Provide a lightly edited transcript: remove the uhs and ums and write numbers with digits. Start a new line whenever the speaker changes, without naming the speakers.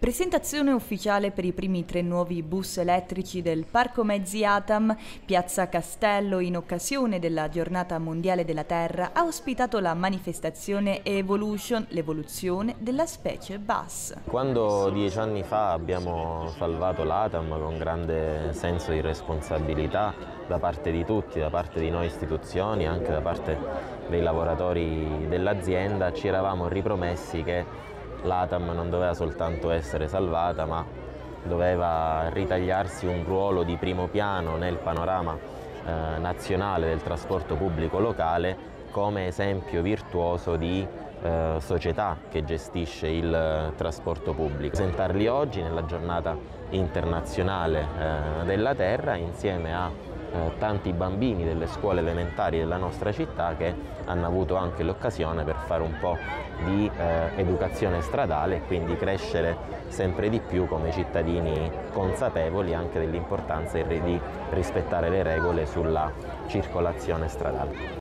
Presentazione ufficiale per i primi 3 nuovi bus elettrici del Parco Mezzi ATAM. Piazza Castello, in occasione della Giornata Mondiale della Terra, ha ospitato la manifestazione Evolution, l'evoluzione della specie bus.
Quando 10 anni fa abbiamo salvato l'ATAM con grande senso di responsabilità da parte di tutti, da parte di noi istituzioni, anche da parte dei lavoratori dell'azienda, ci eravamo ripromessi che l'ATAM non doveva soltanto essere salvata, ma doveva ritagliarsi un ruolo di primo piano nel panorama nazionale del trasporto pubblico locale come esempio virtuoso di società che gestisce il trasporto pubblico. Presentarli oggi nella giornata internazionale della Terra insieme a tanti bambini delle scuole elementari della nostra città che hanno avuto anche l'occasione per fare un po' di educazione stradale e quindi crescere sempre di più come cittadini consapevoli anche dell'importanza di rispettare le regole sulla circolazione stradale.